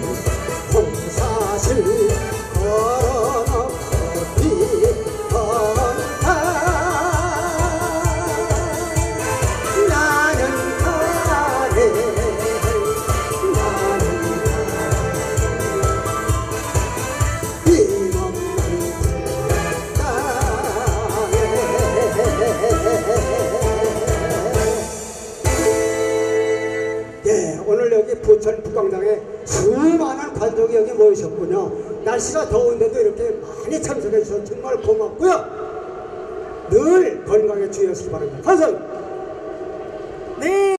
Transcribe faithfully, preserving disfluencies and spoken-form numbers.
홍사실 걸어놓고 피었다. 나는 가네 나는 힘없는 땅에. 네, 오늘 여기 부천 북광장에 수많은 관족이 여기 모이셨군요. 날씨가 더운데도 이렇게 많이 참석해 주셔서 정말 고맙고요. 늘 건강에 주의하시기 바랍니다. 감사합니다. 네.